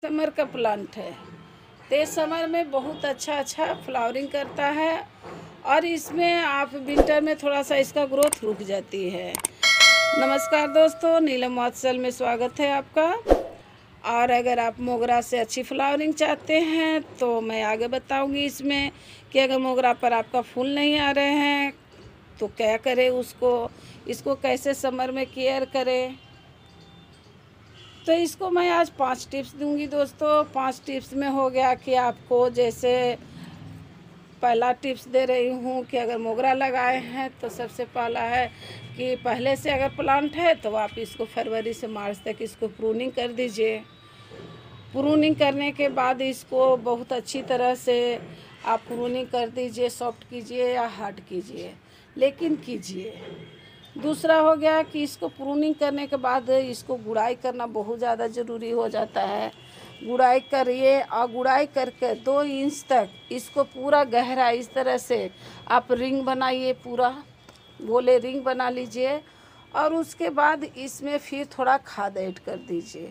Summer का plant है। तेज summer में बहुत अच्छा फ्लावरिंग करता है और इसमें आप विंटर में थोड़ा सा इसका ग्रोथ रुक जाती है। नमस्कार दोस्तों, नीलम वात्सल में स्वागत है आपका। और अगर आप मोगरा से अच्छी फ्लावरिंग चाहते हैं तो मैं आगे बताऊंगी इसमें कि अगर मोगरा पर आपका फूल नहीं आ रहे हैं तो क्या करें, इसको कैसे समर में केयर करें। तो इसको मैं आज 5 टिप्स दूंगी दोस्तों। 5 टिप्स में हो गया कि आपको, जैसे पहला टिप्स दे रही हूँ कि अगर मोगरा लगाए हैं तो सबसे पहला है कि पहले से अगर प्लांट है तो आप इसको फरवरी से मार्च तक इसको प्रूनिंग कर दीजिए। प्रूनिंग करने के बाद इसको बहुत अच्छी तरह से आप प्रूनिंग कर दीजिए, सॉफ्ट कीजिए या हार्ड कीजिए, लेकिन कीजिए। दूसरा हो गया कि इसको प्रूनिंग करने के बाद इसको गुड़ाई करना बहुत ज़्यादा ज़रूरी हो जाता है। गुड़ाई करिए और गुड़ाई करके 2 इंच तक इसको पूरा गहरा इस तरह से आप रिंग बनाइए, पूरा गोले रिंग बना लीजिए और उसके बाद इसमें फिर थोड़ा खाद ऐड कर दीजिए।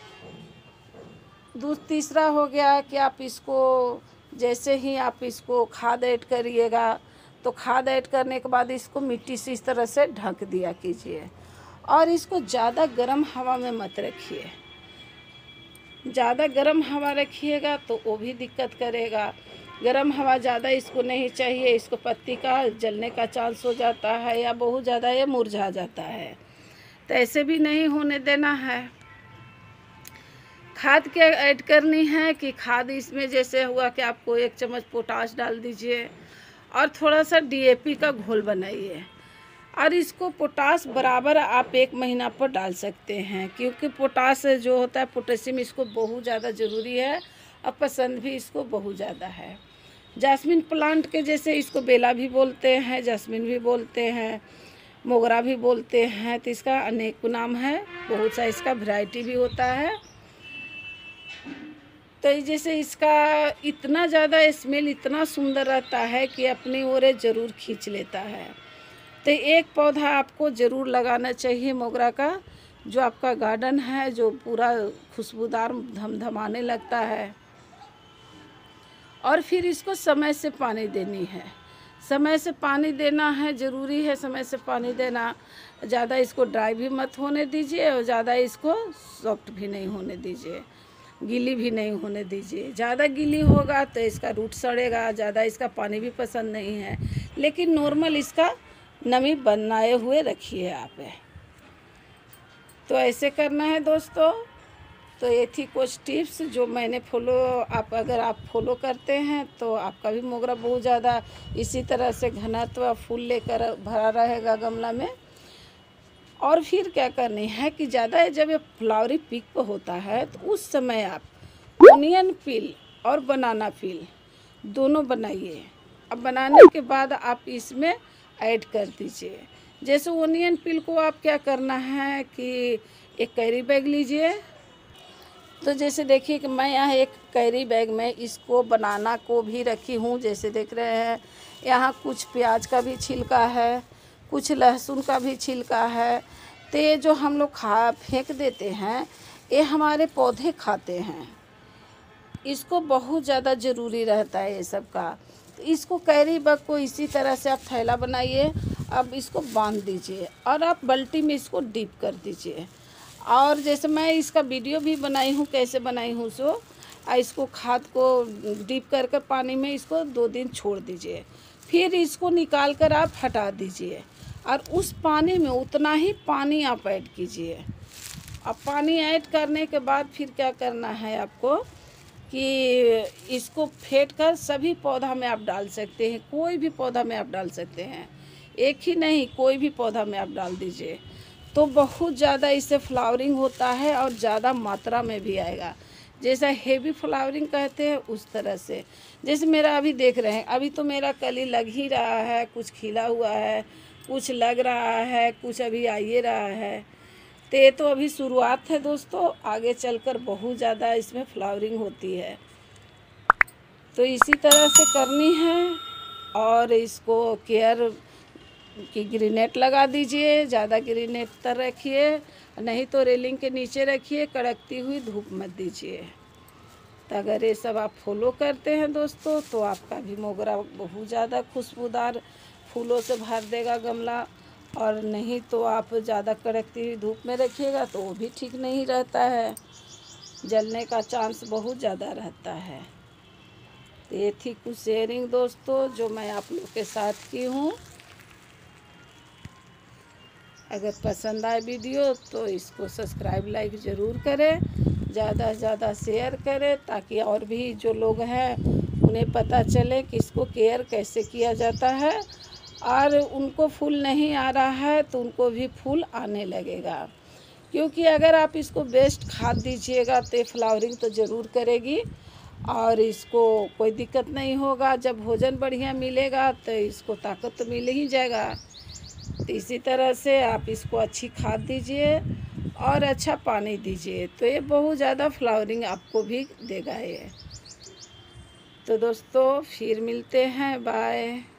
तीसरा हो गया कि आप इसको, जैसे ही आप इसको खाद ऐड करिएगा तो खाद ऐड करने के बाद इसको मिट्टी से इस तरह से ढक दिया कीजिए और इसको ज़्यादा गर्म हवा में मत रखिए। ज़्यादा गर्म हवा रखिएगा तो वो भी दिक्कत करेगा। गर्म हवा ज़्यादा इसको नहीं चाहिए, इसको पत्ती का जलने का चांस हो जाता है या बहुत ज़्यादा ये मुरझा जाता है, तो ऐसे भी नहीं होने देना है। खाद क्या ऐड करनी है कि खाद इसमें जैसे हुआ कि आपको 1 चम्मच पोटाश डाल दीजिए और थोड़ा सा DAP का घोल बनाइए और इसको पोटाश बराबर आप 1 महीना पर डाल सकते हैं, क्योंकि पोटाश जो होता है, पोटेशियम इसको बहुत ज़्यादा ज़रूरी है और पसंद भी इसको बहुत ज़्यादा है। जास्मिन प्लांट के जैसे इसको बेला भी बोलते हैं, जास्मिन भी बोलते हैं, मोगरा भी बोलते हैं, तो इसका अनेक नाम है, बहुत सा इसका वैरायटी भी होता है। तो जैसे इसका इतना ज़्यादा स्मेल इतना सुंदर रहता है कि अपनी ओर ज़रूर खींच लेता है। तो एक पौधा आपको ज़रूर लगाना चाहिए मोगरा का, जो आपका गार्डन है, जो पूरा खुशबूदार धमधमाने लगता है। और फिर इसको समय से पानी देनी है, समय से पानी देना है, ज़रूरी है समय से पानी देना। ज़्यादा इसको ड्राई भी मत होने दीजिए और ज़्यादा इसको सॉफ्ट भी नहीं होने दीजिए, गीली भी नहीं होने दीजिए। ज़्यादा गीली होगा तो इसका रूट सड़ेगा, ज़्यादा इसका पानी भी पसंद नहीं है, लेकिन नॉर्मल इसका नमी बनाए हुए रखिए आप। तो ऐसे करना है दोस्तों। तो ये थी कुछ टिप्स जो मैंने अगर आप फॉलो करते हैं तो आपका भी मोगरा बहुत ज़्यादा इसी तरह से घनत्व फूल लेकर भरा रहेगा गमला में। और फिर क्या करनी है कि ज़्यादा जब ये फ्लावरी पीक पर होता है तो उस समय आप ओनियन पील और बनाना पील दोनों बनाइए। अब बनाने के बाद आप इसमें ऐड कर दीजिए। जैसे ओनियन पील को आप क्या करना है कि एक कैरी बैग लीजिए। तो जैसे देखिए कि मैं यहाँ एक कैरी बैग में इसको बनाना को भी रखी हूँ। जैसे देख रहे हैं, यहाँ कुछ प्याज का भी छिलका है, कुछ लहसुन का भी छिलका है। तो ये जो हम लोग फेंक देते हैं, ये हमारे पौधे खाते हैं, इसको बहुत ज़्यादा ज़रूरी रहता है ये सब का। तो इसको कैरी बैग को इसी तरह से आप थैला बनाइए, अब इसको बांध दीजिए और आप बाल्टी में इसको डीप कर दीजिए। और जैसे मैं इसका वीडियो भी बनाई हूँ, कैसे बनाई हूँ सो, इसको खाद को डीप कर पानी में इसको 2 दिन छोड़ दीजिए, फिर इसको निकाल कर आप हटा दीजिए और उस पानी में उतना ही पानी आप ऐड कीजिए। अब पानी ऐड करने के बाद फिर क्या करना है आपको कि इसको फेंट कर सभी पौधा में आप डाल सकते हैं, कोई भी पौधा में आप डाल सकते हैं, एक ही नहीं, कोई भी पौधा में आप डाल दीजिए। तो बहुत ज़्यादा इससे फ्लावरिंग होता है और ज़्यादा मात्रा में भी आएगा। जैसा हेवी फ्लावरिंग कहते हैं उस तरह से। जैसे मेरा अभी देख रहे हैं, अभी तो मेरा कली लग ही रहा है, कुछ खिला हुआ है, कुछ लग रहा है, कुछ अभी आ ही रहा है। तो ये तो अभी शुरुआत है दोस्तों, आगे चलकर बहुत ज़्यादा इसमें फ्लावरिंग होती है। तो इसी तरह से करनी है और इसको केयर कि ग्रीनेट लगा दीजिए। ज़्यादा ग्रीनेट तर रखिए, नहीं तो रेलिंग के नीचे रखिए, कड़कती हुई धूप मत दीजिए। तो अगर ये सब आप फॉलो करते हैं दोस्तों तो आपका भी मोगरा बहुत ज़्यादा खुशबूदार फूलों से भर देगा गमला। और नहीं तो आप ज़्यादा कड़कती हुई धूप में रखिएगा तो वो भी ठीक नहीं रहता है, जलने का चांस बहुत ज़्यादा रहता है। तो ये थी कुछ शेयरिंग दोस्तों जो मैं आप लोग के साथ की हूँ। अगर पसंद आए वीडियो तो इसको सब्सक्राइब लाइक ज़रूर करें, ज़्यादा से ज़्यादा शेयर करें ताकि और भी जो लोग हैं उन्हें पता चले कि इसको केयर कैसे किया जाता है। और उनको फूल नहीं आ रहा है तो उनको भी फूल आने लगेगा, क्योंकि अगर आप इसको बेस्ट खाद दीजिएगा तो फ्लावरिंग तो ज़रूर करेगी और इसको कोई दिक्कत नहीं होगा। जब भोजन बढ़िया मिलेगा तो इसको ताकत तो मिल ही जाएगा। तो इसी तरह से आप इसको अच्छी खाद दीजिए और अच्छा पानी दीजिए तो ये बहुत ज़्यादा फ्लावरिंग आपको भी देगा ये। तो दोस्तों फिर मिलते हैं, बाय।